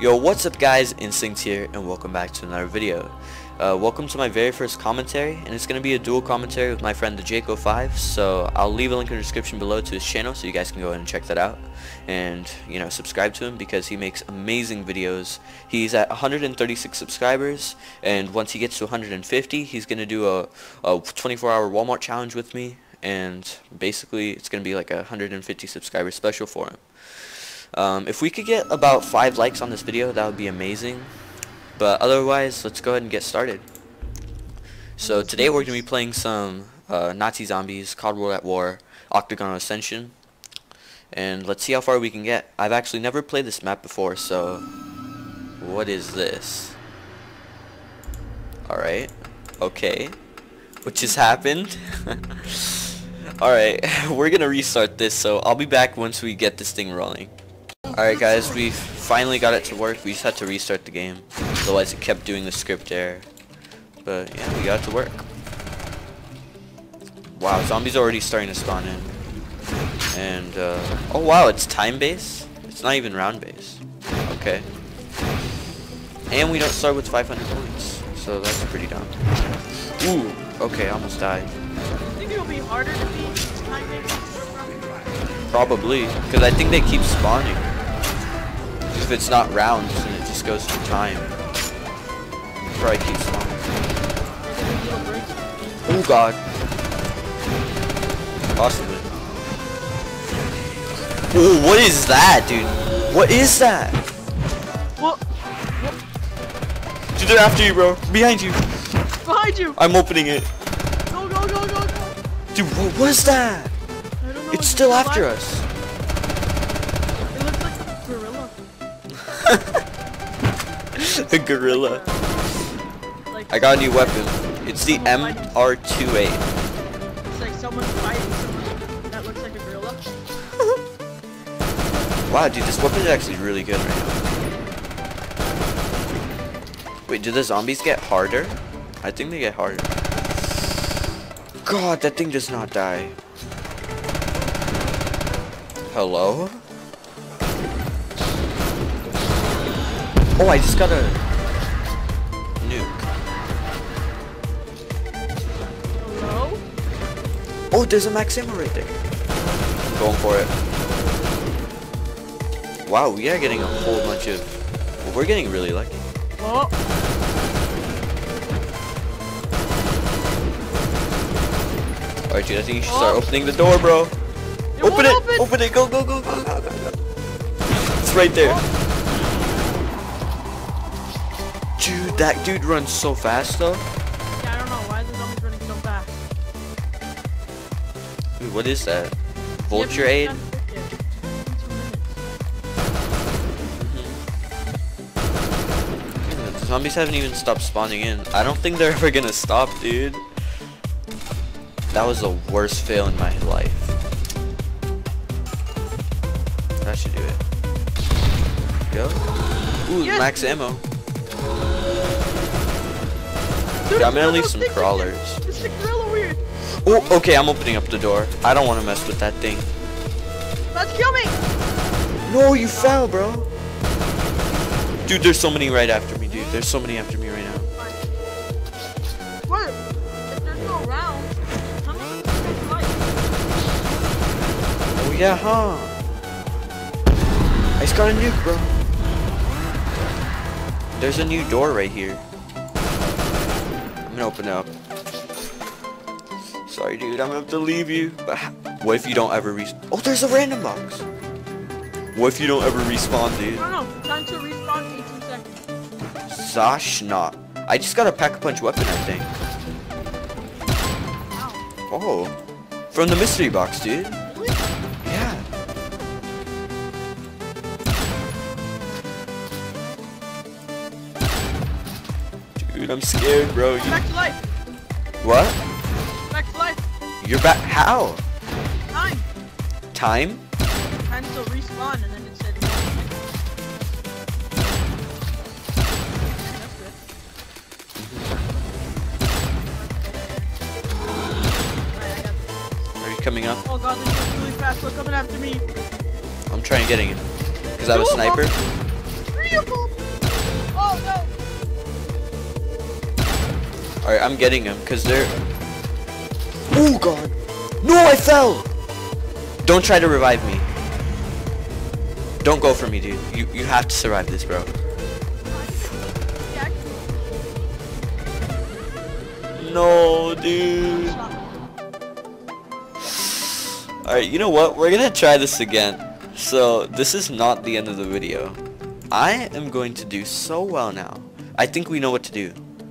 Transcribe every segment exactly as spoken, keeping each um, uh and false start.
Yo, what's up guys, Instinct here, and welcome back to another video. Uh, welcome to my very first commentary, and it's going to be a dual commentary with my friend the Jaco five, so I'll leave a link in the description below to his channel so you guys can go ahead and check that out. And, you know, subscribe to him because he makes amazing videos. He's at one hundred thirty-six subscribers, and once he gets to one hundred fifty, he's going to do a, a twenty-four hour Walmart challenge with me, and basically it's going to be like a one hundred fifty subscriber special for him. Um, if we could get about five likes on this video, that would be amazing. But otherwise, let's go ahead and get started. So today we're going to be playing some uh, Nazi Zombies, C O D World at War, Octagon Ascension. And let's see how far we can get. I've actually never played this map before, so... What is this? Alright. Okay. What just happened? Alright, we're going to restart this, so I'll be back once we get this thing rolling. Alright guys, we finally got it to work. We just had to restart the game, otherwise it kept doing the script error. But yeah, we got it to work. Wow, zombies are already starting to spawn in. And uh, oh wow, it's time based? It's not even round based. Okay. And we don't start with five hundred points, so that's pretty dumb. Ooh, okay, I almost died. I think it'll be harder to beat time based. Probably, because I think they keep spawning. If it's not rounds, then it just goes through time. Probably keep spawning. Oh god. Possibly. Oh, what is that, dude? What is that? What? Dude, they're after you, bro. Behind you. Behind you. I'm opening it. Go, go, go, go, go. Dude, what was that? I don't know. It's still after us. It looks like a gorilla. A gorilla. Like I got a new weapon. It's the M R twenty-eight. It's like someone fighting someone that looks like a gorilla. Wow, dude, this weapon is actually really good right now. Wait, do the zombies get harder? I think they get harder. God, that thing does not die. Hello? Oh, I just got a nuke. Hello? Oh, there's a max ammo right there. I'm going for it. Wow, we are getting a whole bunch of... Well, we're getting really lucky. Oh. Alright, dude, I think you should start opening the door, bro. It Open it! open. Open it! Go, go, go, go, go, go, go. It's right there. Oh. Dude, that dude runs so fast, though. Yeah, I don't know. Why are the zombies running so fast? Dude, what is that? Vulture Yeah, aid? but it's Yeah, the zombies haven't even stopped spawning in. I don't think they're ever gonna stop, dude. That was the worst fail in my life. That should do it. Go. Ooh, Yes. max ammo. Dude, Yeah, I'm gonna no, leave no, some stick, stick, crawlers. stick. It's the gorilla weird. Oh, okay, I'm opening up the door. I don't want to mess with that thing. Let's kill me. No, you fell, bro. Dude, there's so many right after me, dude. There's so many after me right now. What? If there's no round, how many life? Oh, yeah, huh? I just got a nuke, bro. There's a new door right here. I'm gonna open it up. Sorry, dude, I'm gonna have to leave you. But what if you don't ever respawn? Oh, there's a random box. What if you don't ever respawn, dude? No, no, time to respawn eighteen seconds. Zashna. I just got a pack-a-punch weapon, I think. Ow. Oh, from the mystery box, dude. Really? Yeah. Dude, I'm scared, bro. You... Back to life. What? Back to life. You're back? How? Time. Time? Time to respawn, and then it said. That's good. Alright, I got this. Are you coming up? Oh god, they're going really fast. They're coming after me. I'm trying getting it. Because I have a Two of them. sniper. Three of them. Alright, I'm getting him, because they're... Oh, God. No, I fell! Don't try to revive me. Don't go for me, dude. You, you have to survive this, bro. No, dude. Alright, you know what? We're gonna try this again. So, this is not the end of the video. I am going to do so well now. I think we know what to do.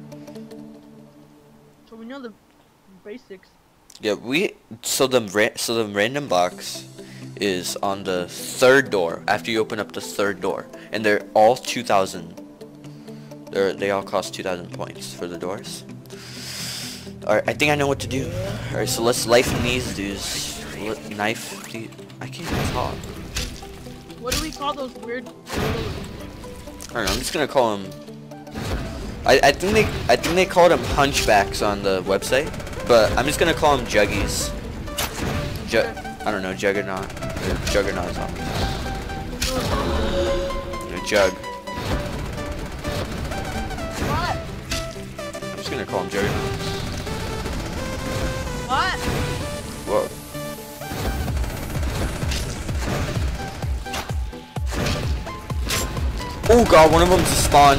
So we know the basics. Yeah, we... So the, ra so the random box is on the third door, after you open up the third door. And they're all two thousand. They're, they all cost two thousand points for the doors. Alright, I think I know what to do. Alright, so let's life these dudes. Let, knife the... I can't even talk. What do we call those weird... I don't know, I'm just gonna call them... I, I think they I think they called them hunchbacks on the website. But I'm just gonna call them juggies. Ju I don't know, juggernaut. Or juggernaut zombies. A jug. What? I'm just gonna call them juggernauts. What? Whoa. Oh god, one of them just spawned.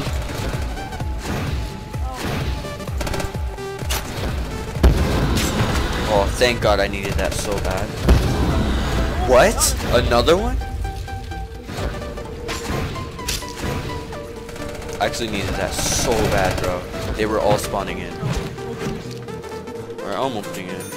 Oh, thank god I needed that so bad. What? Another one? I actually needed that so bad, bro. They were all spawning in. Alright, I'm opening it.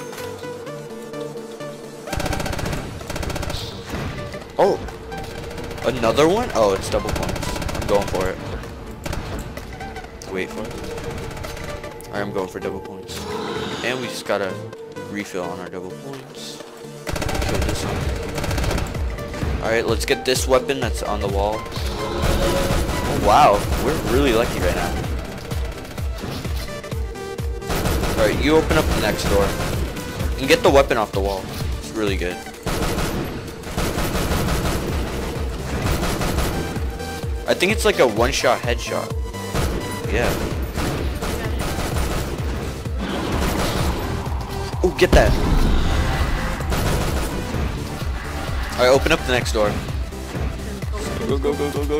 Oh! Another one? Oh, it's double points. I'm going for it. Wait for it. Alright, I'm going for double points. And we just gotta refill on our double points. Kill this one. Alright, let's get this weapon that's on the wall. Oh, wow. We're really lucky right now. Alright, you open up the next door. And get the weapon off the wall. It's really good. I think it's like a one-shot headshot. Yeah. Oh, get that. Alright, open up the next door. Go, go, go, go, go.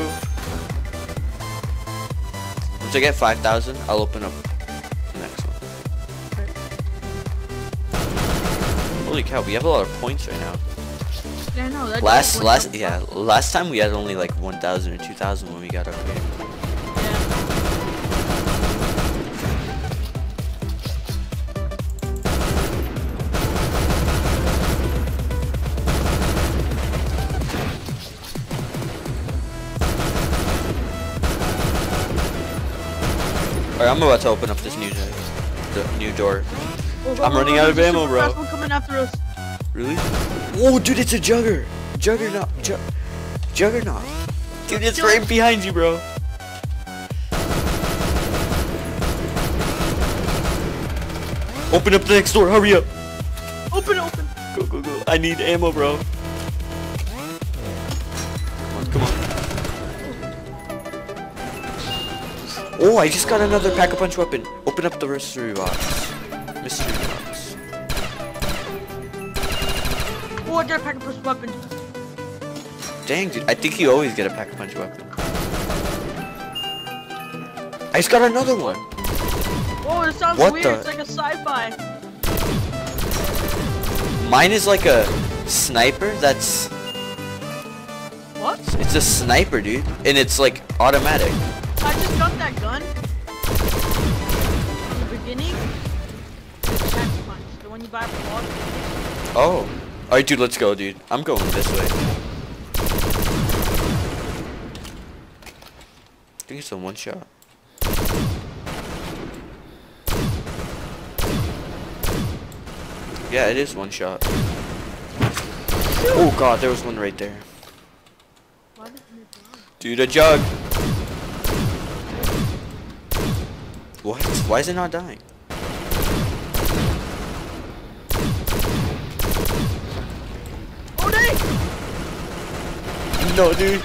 Once I get five thousand, I'll open up the next one. Holy cow, we have a lot of points right now. Yeah, I know. That's Last, like last, yeah, last time we had only like one thousand or two thousand when we got up here. Alright, I'm about to open up this new door. The new door. Oh, I'm running out of ammo, bro. One coming after us. Really? Oh, dude, it's a jugger. Juggernaut. Ju Juggernaut. Dude, it's right behind you, bro. Open up the next door. Hurry up. Open, open. Go, go, go. I need ammo, bro. Come on, come on. Oh, I just got another pack-a-punch weapon. Open up the mystery box. Mystery box. Oh, I got a pack-a-punch weapon. Dang, dude. I think you always get a pack-a-punch weapon. I just got another one. Oh, it sounds What weird. the? It's like a sci-fi. Mine is like a sniper that's... What? It's a sniper, dude. And it's like automatic. I just got that gun. In the beginning. It's pack-a-punch. The one you buy from Walmart. Oh. Alright, dude, let's go, dude. I'm going this way. I think it's a one shot. Yeah, it is one shot. Oh god, there was one right there. Why didn't it die? Dude, a jug. What? Why is it not dying? Oh, dang! No, dude.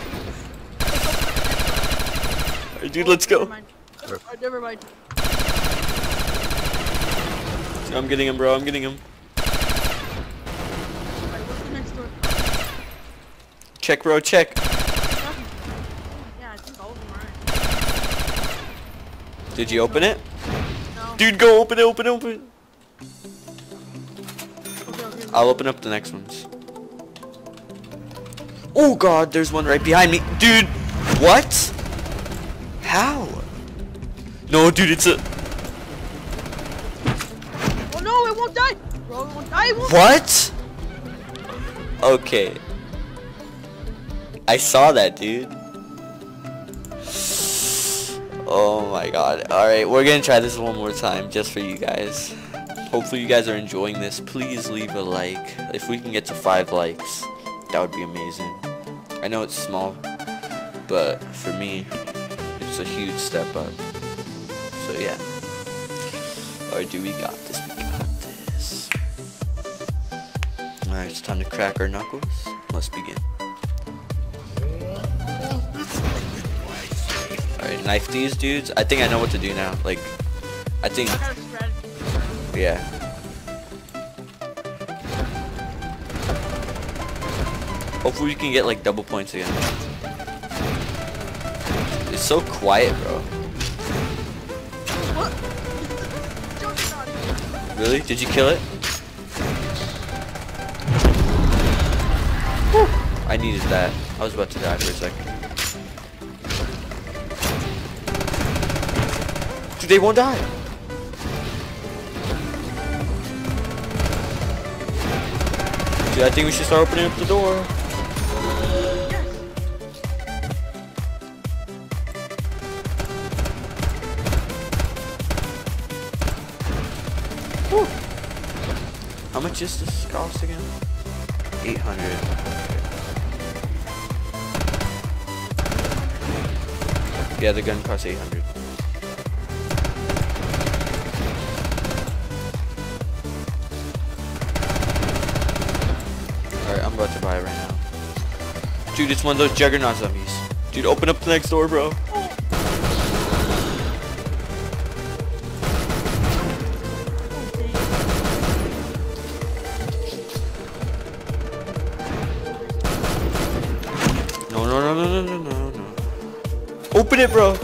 Alright, dude, let's go. Never mind. Never, uh, never mind. I'm getting him, bro. I'm getting him. Alright, what's the next door? Check, bro. Check. Yeah, I think all of them are. Did you open it? No. Dude, go open it. Open it. Open it. Okay, okay, I'll open up the next ones. Oh god, there's one right behind me. Dude, what? How? No, dude, it's a... Oh no, it won't die! Bro, it won't die, it won't What? Okay. I saw that, dude. Oh my god. Alright, we're gonna try this one more time just for you guys. Hopefully you guys are enjoying this. Please leave a like. If we can get to five likes, that would be amazing. I know it's small, but for me, it's a huge step up. So yeah. Alright, dude, we got this. We got this. Alright, it's time to crack our knuckles. Let's begin. Alright, knife these dudes. I think I know what to do now. Like, I think... I got a strategy. Yeah. Hopefully we can get like double points again. It's so quiet, bro. What? Really? Did you kill it? Whew. I needed that. I was about to die for a second. Dude, they won't die. Dude, I think we should start opening up the door. Whew. How much is this cost again? eight hundred. Yeah, the gun costs eight hundred. Alright, I'm about to buy it right now. Dude, it's one of those Juggernaut zombies. Dude, open up the next door, bro. No, no, no, no, no, no, no, no. Open it, bro.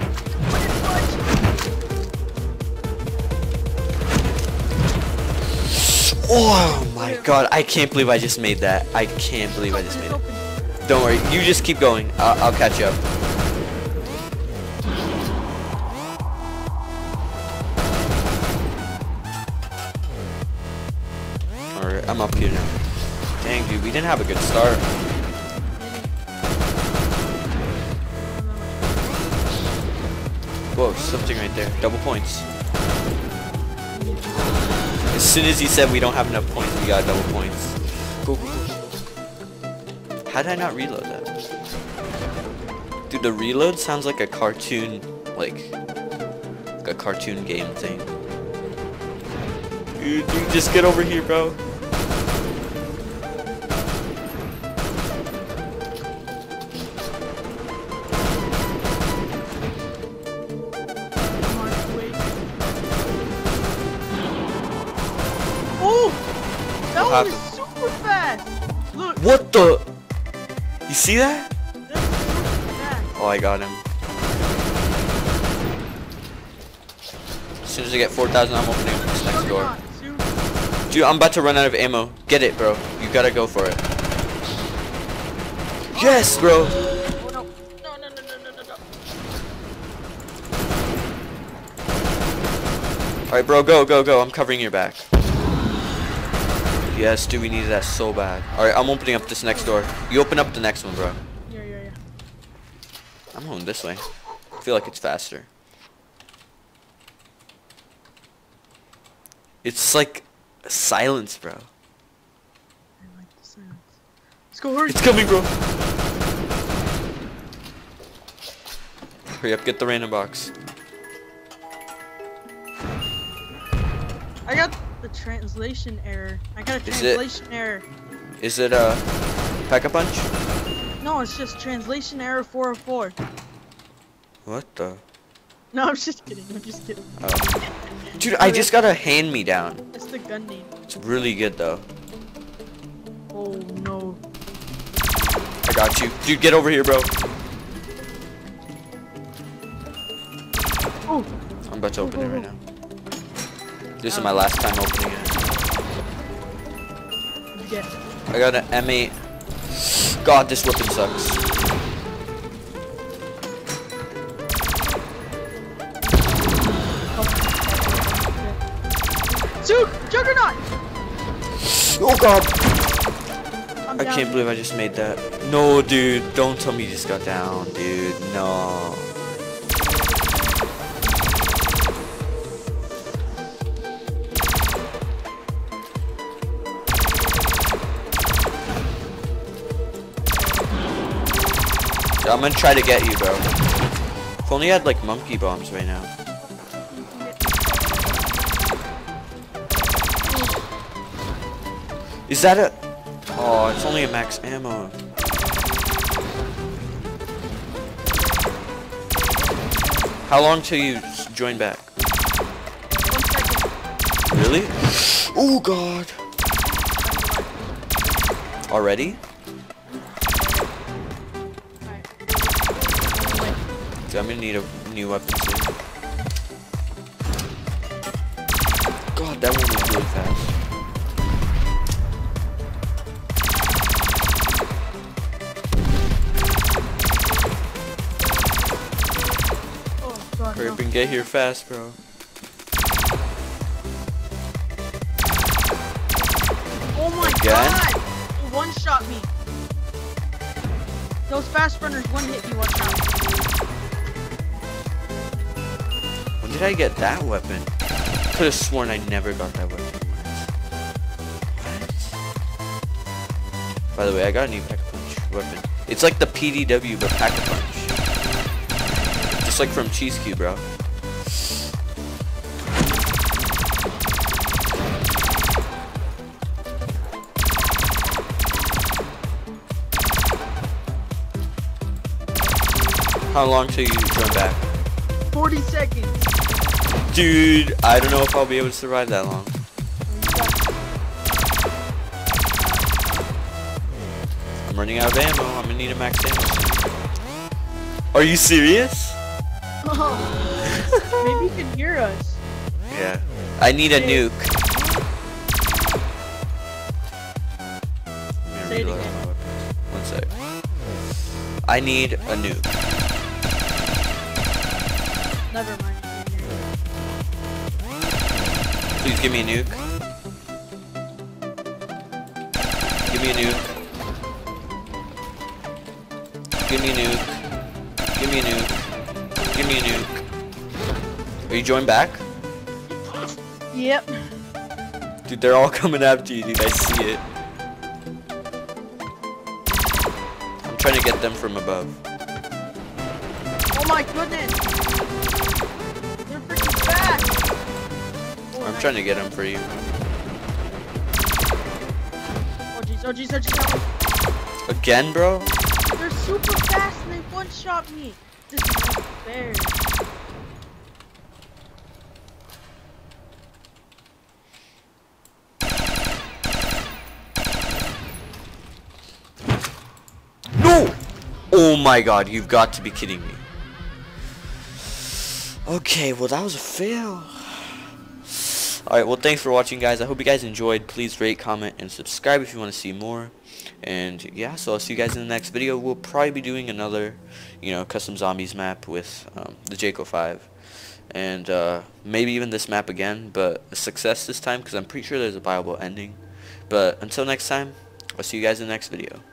Oh my god, I can't believe I just made that. I can't believe I just made it. Don't worry, you just keep going. I'll, I'll catch you up. Alright, I'm up here now. Dang, dude, we didn't have a good start. Whoa, something right there. Double points. As soon as he said we don't have enough points, we got double points. Go, go, go. How did I not reload that? Dude, the reload sounds like a cartoon, like, like a cartoon game thing. Dude, dude, just get over here, bro. That was super fast! Look! What the? You see that? That's super fast. Oh, I got him. As soon as I get four thousand, I'm opening up this next door. Dude, I'm about to run out of ammo. Get it, bro. You gotta go for it. Yes, bro! Oh, no. No, no, no, no, no, no, no. Alright, bro, go, go, go. I'm covering your back. Yes, dude, we needed that so bad. Alright, I'm opening up this next door. You open up the next one, bro. Yeah, yeah, yeah. I'm going this way. I feel like it's faster. It's like silence, bro. I like the silence. Let's go, hurry! It's coming, bro. Hurry up, get the random box. I got the translation error. I got a Is it- translation error. Is it a Pack-a-Punch? No, it's just translation error four oh four. What the? No, I'm just kidding. I'm just kidding. Oh. Dude, I just got a hand-me-down. That's the gun name. It's really good though. Oh no. I got you. Dude, get over here, bro. Oh. I'm about to open it right now. This is my last time opening it. Yeah. I got an M eight. God, this weapon sucks. Dude, Juggernaut! Oh God. I'm I down. can't believe I just made that. No, dude. Don't tell me you just got down, dude. No. I'm gonna try to get you, bro. If only I had like monkey bombs right now. Is that a... Oh, it's only a max ammo. How long till you s- join back? One second. Really? Oh God. Already? Alright. Dude, I'm gonna need a new weapon soon. God, that one was really fast. Oh god. Hurry No. up and get here fast, bro. Oh my Again? god! It one shot me. Those fast runners one hit me one shot. When did I get that weapon? Could have sworn I never got that weapon. What? By the way, I got a new Pack-a-Punch weapon. It's like the P D W but Pack-a-Punch. Just like from Cheese Cube, bro. How long till you join back? forty seconds. Dude, I don't know if I'll be able to survive that long. I'm running out of ammo. I'm gonna need a max ammo soon. Are you serious? Maybe you can hear us. Yeah. I need a nuke. Let me Say it reload again. my weapons. One sec. I need a nuke. Never mind. Please give me a nuke. Give me a nuke. Give me a nuke. Give me a nuke. Give me a nuke. Are you joined back? Yep. Dude, they're all coming after you, dude. I see it. I'm trying to get them from above. Oh my goodness. They're freaking fast. Oh, I'm nice. trying to get them for you. Oh jeez, oh jeez, oh jeez. Help me. Again, bro? They're super fast and they one shot me. This is not fair. No! Oh my god, you've got to be kidding me. Okay, well that was a fail. Alright, well thanks for watching, guys. I hope you guys enjoyed. Please rate, comment, and subscribe if you want to see more. And yeah, so I'll see you guys in the next video. We'll probably be doing another, you know, custom zombies map with um, the Jayco five. And uh, maybe even this map again, but a success this time because I'm pretty sure there's a viable ending. But until next time, I'll see you guys in the next video.